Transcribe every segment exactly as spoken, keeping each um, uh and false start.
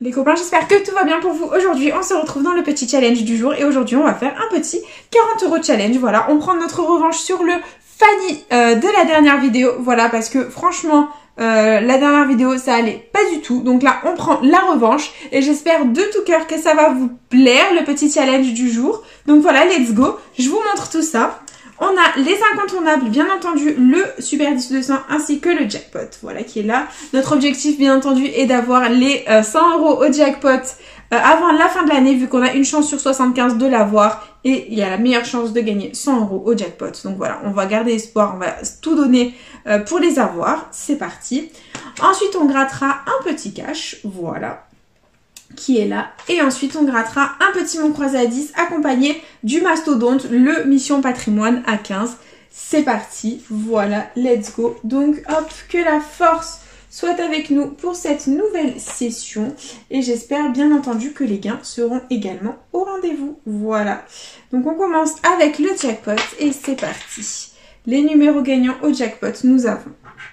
Les copains, j'espère que tout va bien pour vous. Aujourd'hui, on se retrouve dans le petit challenge du jour et aujourd'hui, on va faire un petit quarante euros challenge. Voilà, on prend notre revanche sur le Fanny euh, de la dernière vidéo. Voilà, parce que franchement, euh, la dernière vidéo, ça allait pas du tout. Donc là, on prend la revanche et j'espère de tout cœur que ça va vous plaire, le petit challenge du jour. Donc voilà, let's go. Je vous montre tout ça. On a les incontournables, bien entendu, le Super dix deux cents ainsi que le jackpot, voilà qui est là. Notre objectif, bien entendu, est d'avoir les euh, cent euros au jackpot euh, avant la fin de l'année, vu qu'on a une chance sur soixante-quinze de l'avoir et il y a la meilleure chance de gagner cent euros au jackpot. Donc voilà, on va garder espoir, on va tout donner euh, pour les avoir. C'est parti. Ensuite, on grattera un petit cash, voilà, qui est là. Et ensuite, on grattera un petit mont croisé à dix accompagné du mastodonte, le mission patrimoine à quinze. C'est parti. Voilà, let's go. Donc, hop, que la force soit avec nous pour cette nouvelle session. Et j'espère bien entendu que les gains seront également au rendez-vous. Voilà. Donc, on commence avec le jackpot et c'est parti. Les numéros gagnants au jackpot, nous avons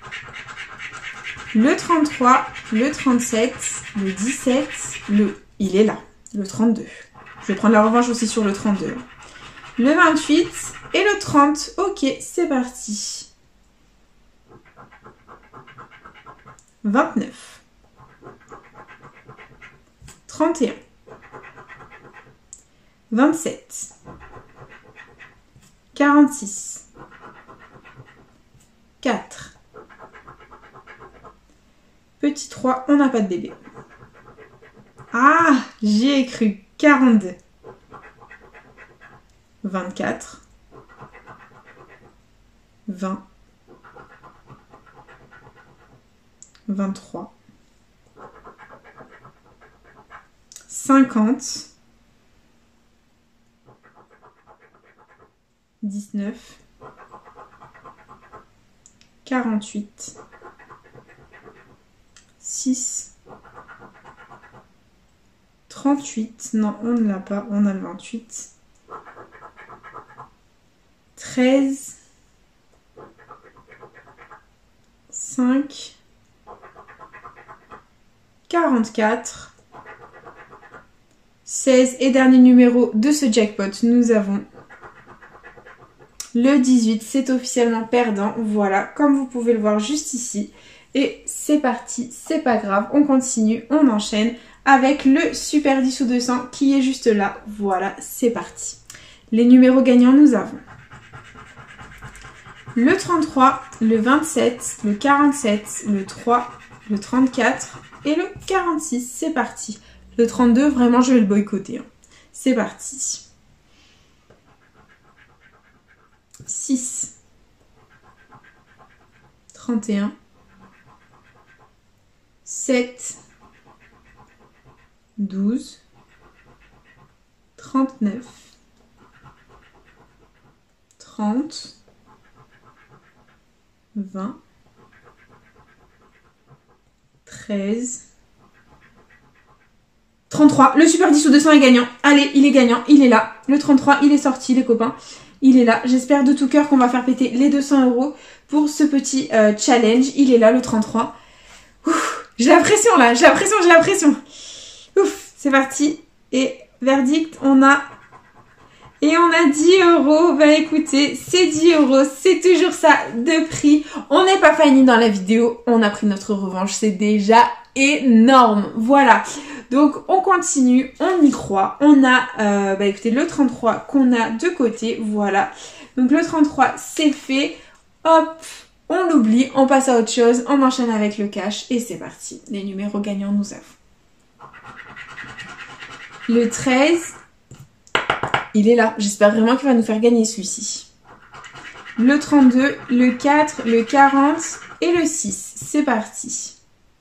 le trente-trois, le trente-sept, le dix-sept, le... il est là, le trente-deux. Je vais prendre la revanche aussi sur le trente-deux. Le vingt-huit et le trente. Ok, c'est parti. vingt-neuf. trente et un. vingt-sept. quarante-six. quatre. Petit trois, on n'a pas de bébé. Ah, j'y ai cru. quarante-deux. vingt-quatre. vingt. vingt-trois. cinquante. dix-neuf. quarante-huit. six. trente-huit. Non, on ne l'a pas. On a le vingt-huit. treize. cinq. quarante-quatre. seize. Et dernier numéro de ce jackpot, nous avons le dix-huit. C'est officiellement perdant. Voilà, comme vous pouvez le voir juste ici. Et c'est parti, c'est pas grave, on continue, on enchaîne avec le Super dix deux cents qui est juste là. Voilà, c'est parti. Les numéros gagnants, nous avons le trente-trois, le vingt-sept, le quarante-sept, le trois, le trente-quatre et le quarante-six. C'est parti. Le trente-deux, vraiment, je vais le boycotter. Hein. C'est parti. six, trente et un. sept, douze, trente-neuf, trente, vingt, treize, trente-trois. Le Super dix deux cents est gagnant. Allez, il est gagnant, il est là. Le trente-trois, il est sorti, les copains. Il est là. J'espère de tout cœur qu'on va faire péter les deux cents euros pour ce petit euh, challenge. Il est là, le trente-trois. Ouf. J'ai la pression là, j'ai la pression, j'ai la pression. Ouf, c'est parti. Et verdict, on a... Et on a dix euros. Bah écoutez, c'est dix euros, c'est toujours ça de prix. On n'est pas Fanny dans la vidéo, on a pris notre revanche, c'est déjà énorme. Voilà, donc on continue, on y croit. On a, euh, bah écoutez, le trente-trois qu'on a de côté, voilà. Donc le trente-trois, c'est fait. Hop, on l'oublie, on passe à autre chose, on enchaîne avec le cash et c'est parti. Les numéros gagnants, nous avons le treize, il est là. J'espère vraiment qu'il va nous faire gagner celui-ci. Le trente-deux, le quatre, le quarante et le six. C'est parti.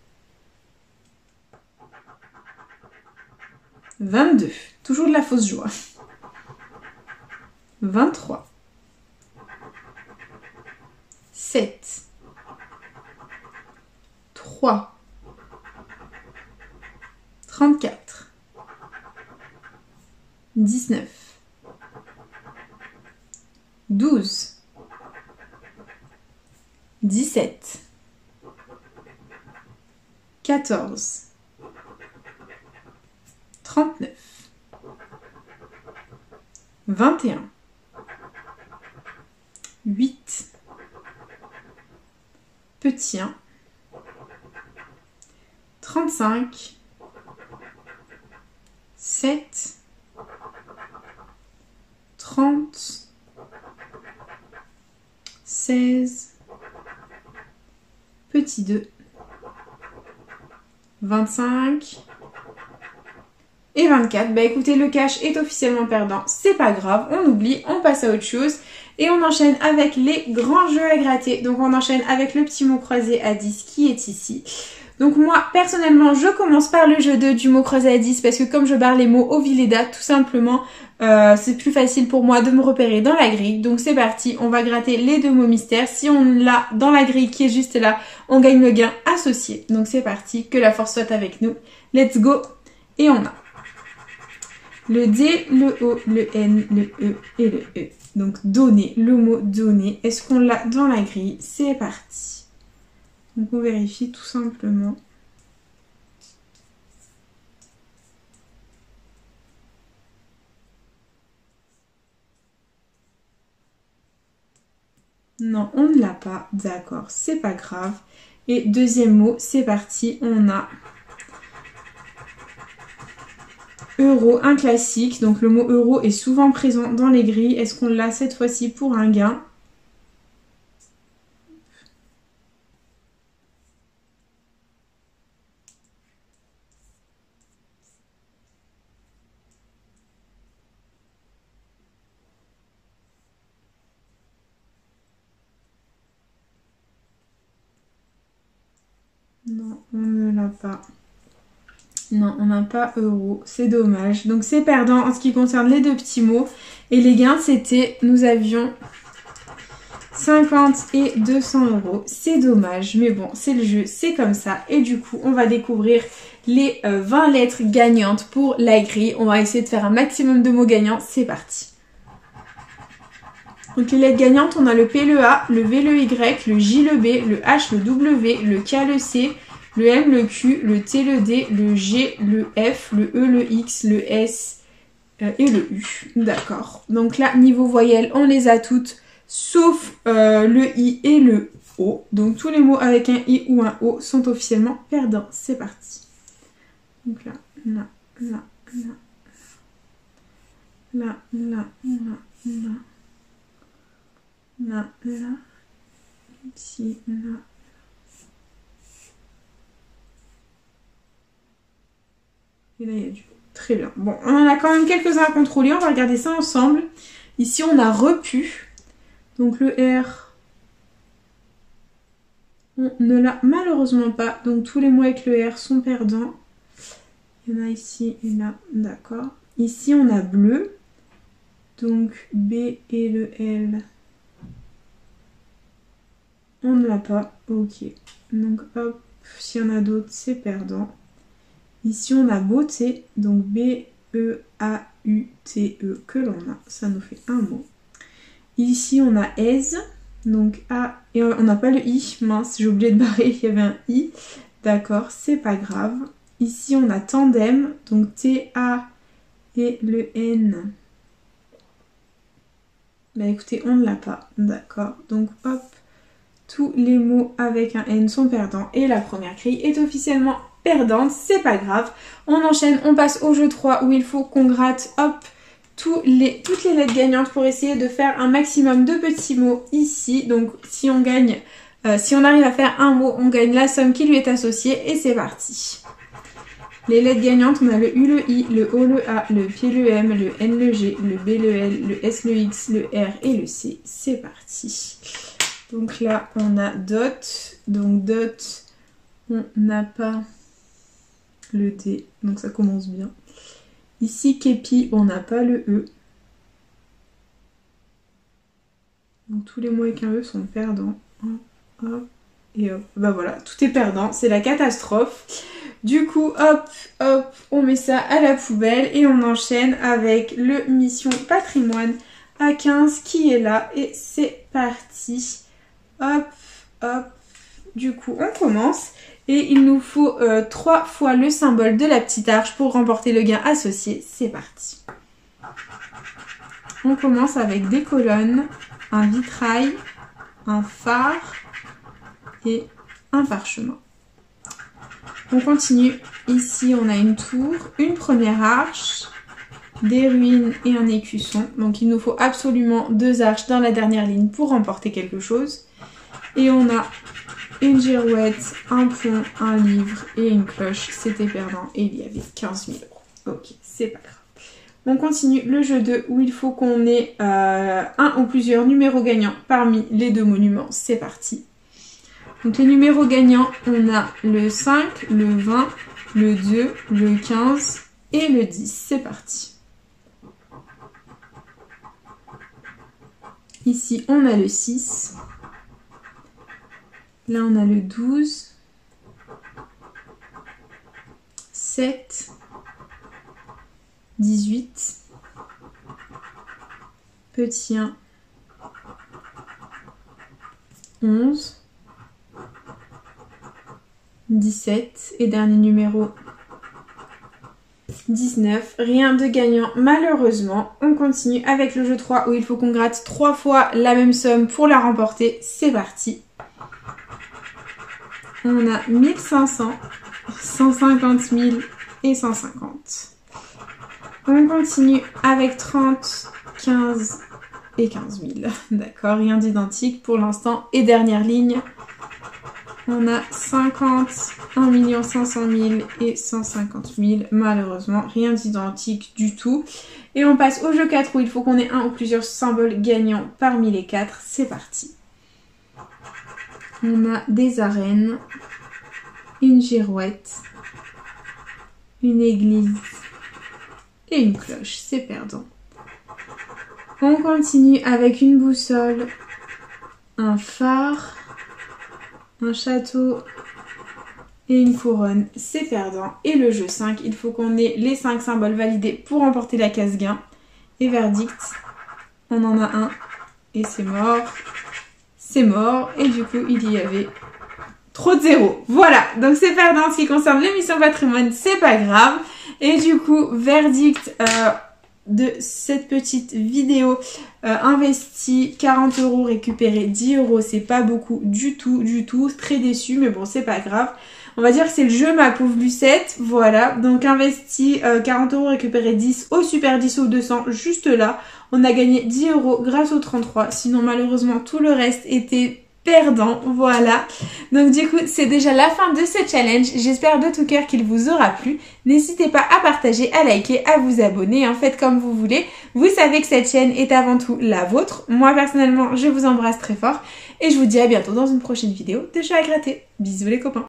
vingt-deux, toujours de la fausse joie. vingt-trois. sept, trois, trente-quatre, dix-neuf, douze, dix-sept, quatorze, trente-neuf, vingt et un, huit, petit un, trente-cinq, sept, trente, seize, petit deux, vingt-cinq et vingt-quatre. Bah écoutez, le cash est officiellement perdant, c'est pas grave, on oublie, on passe à autre chose et on enchaîne avec les grands jeux à gratter. Donc on enchaîne avec le petit mot croisé à dix qui est ici. Donc moi, personnellement, je commence par le jeu deux du mot croisé à dix parce que comme je barre les mots au Villeda, tout simplement, euh, c'est plus facile pour moi de me repérer dans la grille. Donc c'est parti, on va gratter les deux mots mystères. Si on l'a dans la grille qui est juste là, on gagne le gain associé. Donc c'est parti, que la force soit avec nous. Let's go. Et on a le D, le O, le N, le E et le E. Donc donner, le mot donner. Est-ce qu'on l'a dans la grille? C'est parti. Donc on vérifie tout simplement. Non, on ne l'a pas. D'accord, c'est pas grave. Et deuxième mot, c'est parti. On a euro, un classique. Donc le mot euro est souvent présent dans les grilles. Est-ce qu'on l'a cette fois-ci pour un gain? Non, on ne l'a pas. Non, on n'a pas euro. C'est dommage. Donc c'est perdant en ce qui concerne les deux petits mots. Et les gains, c'était, nous avions cinquante et deux cents euros. C'est dommage, mais bon, c'est le jeu, c'est comme ça. Et du coup, on va découvrir les euh, vingt lettres gagnantes pour la grille. On va essayer de faire un maximum de mots gagnants. C'est parti. Donc les lettres gagnantes, on a le P, le A, le V, le Y, le J, le B, le H, le W, le K, le C, le M, le Q, le T, le D, le G, le F, le E, le X, le S euh, et le U. D'accord. Donc là, niveau voyelles, on les a toutes, sauf euh, le I et le O. Donc tous les mots avec un I ou un O sont officiellement perdants. C'est parti. Donc là, là, là, là, là, là, là, là. Là, là, ici, là. Et là, il y a du... Très bien. Bon, on en a quand même quelques-uns à contrôler. On va regarder ça ensemble. Ici, on a repu. Donc, le R, on ne l'a malheureusement pas. Donc, tous les mots avec le R sont perdants. Il y en a ici et là. D'accord. Ici, on a bleu. Donc, B et le L... On ne l'a pas, ok. Donc hop, s'il y en a d'autres, c'est perdant. Ici on a beauté, donc B E A U T E que l'on a, ça nous fait un mot. Ici on a aise, donc A, et on n'a pas le I, mince, j'ai oublié de barrer, il y avait un I. D'accord, c'est pas grave. Ici on a tandem, donc T A et le N. Bah écoutez, on ne l'a pas, d'accord. Donc hop. Tous les mots avec un N sont perdants et la première grille est officiellement perdante, c'est pas grave. On enchaîne, on passe au jeu trois où il faut qu'on gratte, hop, tous les, toutes les lettres gagnantes pour essayer de faire un maximum de petits mots ici. Donc si on gagne, euh, si on arrive à faire un mot, on gagne la somme qui lui est associée et c'est parti. Les lettres gagnantes, on a le U, le I, le O, le A, le P, le M, le N, le G, le B, le L, le S, le X, le R et le C. C'est parti. Donc là, on a dot. Donc dot, on n'a pas le D. Donc ça commence bien. Ici, képi, on n'a pas le E. Donc tous les mots avec un E sont perdants. Hop, hop, et hop. Bah voilà, tout est perdant. C'est la catastrophe. Du coup, hop, hop, on met ça à la poubelle et on enchaîne avec le mission patrimoine à quinze qui est là. Et c'est parti. Hop, hop, du coup on commence Et il nous faut euh, trois fois le symbole de la petite arche pour remporter le gain associé. C'est parti. On commence avec des colonnes, un vitrail, un phare et un parchemin. On continue. Ici, on a une tour, une première arche, des ruines et un écusson. Donc, il nous faut absolument deux arches dans la dernière ligne pour remporter quelque chose. Et on a une girouette, un pont, un livre et une cloche. C'était perdant et il y avait quinze mille euros. Ok, c'est pas grave. On continue le jeu deux où il faut qu'on ait euh, un ou plusieurs numéros gagnants parmi les deux monuments. C'est parti. Donc les numéros gagnants, on a le cinq, le vingt, le deux, le quinze et le dix. C'est parti. Ici, on a le six. Là, on a le douze, sept, dix-huit, petit un, onze, dix-sept et dernier numéro dix-neuf. Rien de gagnant malheureusement. On continue avec le jeu trois où il faut qu'on gratte trois fois la même somme pour la remporter. C'est parti. On a mille cinq cents, cent cinquante mille et cent cinquante. On continue avec trente, quinze et quinze mille. D'accord, rien d'identique pour l'instant. Et dernière ligne, on a cinquante, un million cinq cent mille et cent cinquante mille. Malheureusement, rien d'identique du tout. Et on passe au jeu quatre où il faut qu'on ait un ou plusieurs symboles gagnants parmi les quatre. C'est parti. On a des arènes, une girouette, une église et une cloche. C'est perdant. On continue avec une boussole, un phare, un château et une couronne. C'est perdant. Et le jeu cinq, il faut qu'on ait les cinq symboles validés pour remporter la case gain. Et verdict, on en a un et c'est mort. C'est mort et du coup il y avait trop de zéros. Voilà, donc c'est perdant en ce qui concerne l'émission patrimoine, c'est pas grave. Et du coup, verdict euh, de cette petite vidéo, euh, investi quarante euros, récupéré dix euros, c'est pas beaucoup du tout, du tout, très déçu, mais bon c'est pas grave. On va dire que c'est le jeu ma pauvre Lucette, voilà, donc investi euh, quarante euros, récupéré dix au super dix au deux cents, juste là. On a gagné dix euros grâce au trente-trois, sinon malheureusement tout le reste était perdant, voilà. Donc du coup, c'est déjà la fin de ce challenge. J'espère de tout cœur qu'il vous aura plu. N'hésitez pas à partager, à liker, à vous abonner, en fait comme vous voulez. Vous savez que cette chaîne est avant tout la vôtre. Moi personnellement, je vous embrasse très fort et je vous dis à bientôt dans une prochaine vidéo de jeux à gratter. Bisous les copains.